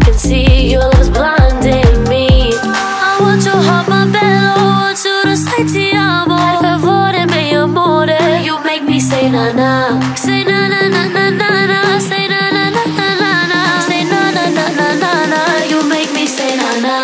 can see your love's blinding me. I want your heart, my bello. I want you to say ti amo. Per favore, mi amore. You make me say na na. Say na na na na na na. Say na na na na na na. Say na na na na na na. You make me say na na.